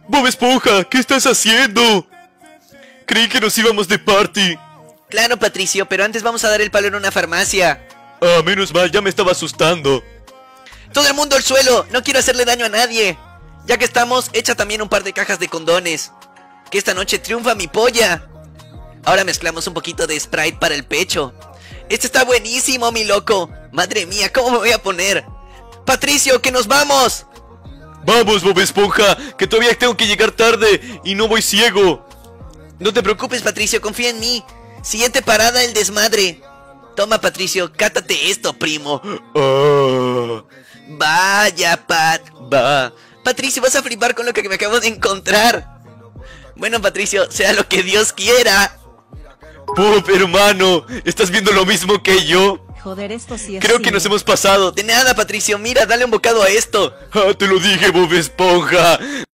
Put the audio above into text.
Bob Esponja, ¿qué estás haciendo? Creí que nos íbamos de party. Claro, Patricio, pero antes vamos a dar el palo en una farmacia. Ah, menos mal, ya me estaba asustando. ¡Todo el mundo al suelo! No quiero hacerle daño a nadie. Ya que estamos, echa también un par de cajas de condones. Que esta noche triunfa mi polla. Ahora mezclamos un poquito de Sprite para el pecho. Este está buenísimo, mi loco. Madre mía, ¿cómo me voy a poner? Patricio, que nos vamos. Vamos, Bob Esponja, que todavía tengo que llegar tarde y no voy ciego. No te preocupes, Patricio, confía en mí. Siguiente parada, el desmadre. Toma, Patricio, cátate esto, primo. Ah. Vaya, Pat, va. Patricio, vas a flipar con lo que me acabo de encontrar. Bueno, Patricio, sea lo que Dios quiera. Bob, hermano, ¿estás viendo lo mismo que yo? Joder, esto sí es Creo que nos hemos pasado. De nada, Patricio, mira, dale un bocado a esto. Ah, te lo dije, Bob Esponja.